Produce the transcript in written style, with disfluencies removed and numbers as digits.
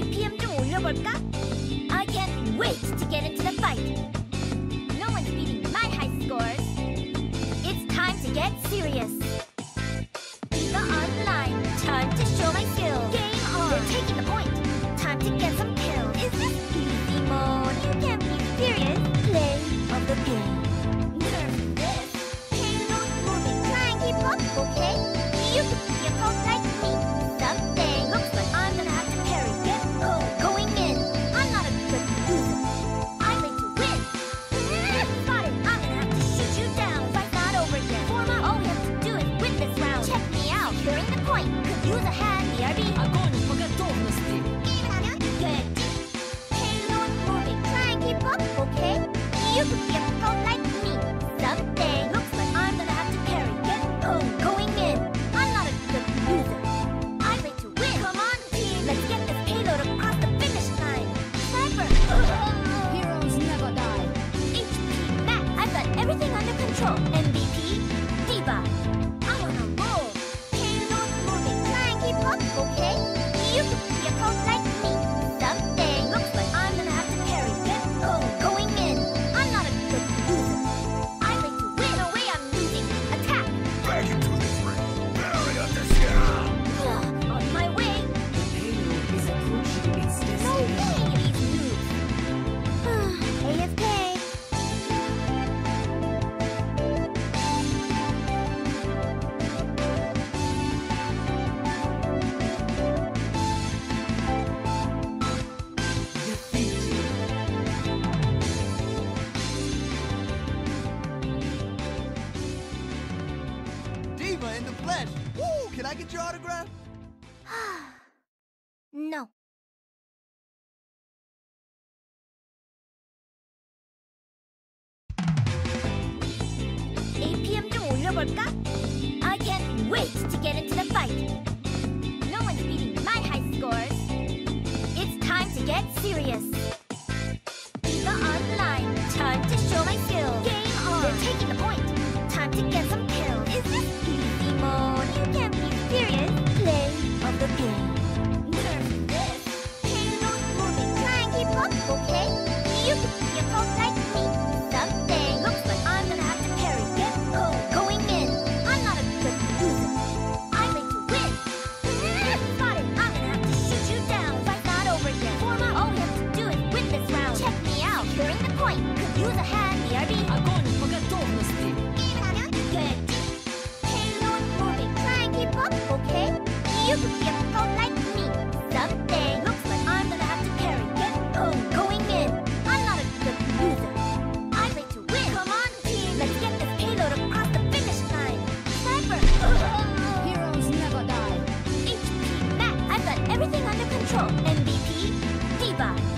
APM 좀 올려볼까? I can't wait to get into the fight. No one's beating my high scores. It's time to get serious. D.Va online. Time to show my skills. Game on. They're taking the point. Time to get some kills. Is this easy mode? You can't be serious. Play of the game. Nerf this. Payload moving. Try and keep up, okay? You could be a pro like me someday. Looks like I'm gonna have to parry. Get going in. I'm not a good loser. I like to win. Spot it. I'm gonna have to shoot you down. Fight's not over yet. Form up. All we have to do is win this round. Check me out. During the point. Could use a hand. BRB. Огонь по готовности. Good. Payload moving. Try and keep up, okay? You could be a pro like me someday. Looks like I'm gonna have to carry. Get going in. I'm not a good loser. I like to win. Come on, team. Let's get this payload across the finish line. Sniper. Heroes never die. HP Max. I've got everything under control. MVP. D.Va. I'm on a roll. Payload moving. Try and keep up, okay? You could be a pro like me someday. Looks like I'm gonna have to carry. Get going in. I'm not a good loser. I like to win. No way I'm losing. Attack. Back into the ring. Barely up the sky. On my way. The payload is approaching its No destination. way these moves. AFK. D.Va in the flesh. Woo! Can I get your autograph? No. APM 좀 올려볼까? I can't wait to get into the fight. No one's beating my high scores. It's time to get serious. D.Va online. Time to show my skills. Game on. They're taking the point. Time to get some kills. Is this easy mode? You can't be serious. Play of the game. Nerf this. Payload moving. Try and keep up, okay? You could be a pro like me someday. Looks like I'm gonna have to carry. Get going in. I'm not a good loser. I like to win. Spot it. I'm gonna have to shoot you down. Fight's not over yet. Form up. All we have to do is win this round. Check me out. During the point. Could use a hand. BRB. Огонь по готовности. Good. Payload moving. Try and keep up, okay? You could be a pro like me someday. Looks like I'm gonna have to carry. Get going in. I'm not a good loser. I like to win. Come on, team. Let's get this payload across the finish line. Sniper. Heroes never die. HP Max. I've got everything under control. MVP. D.Va.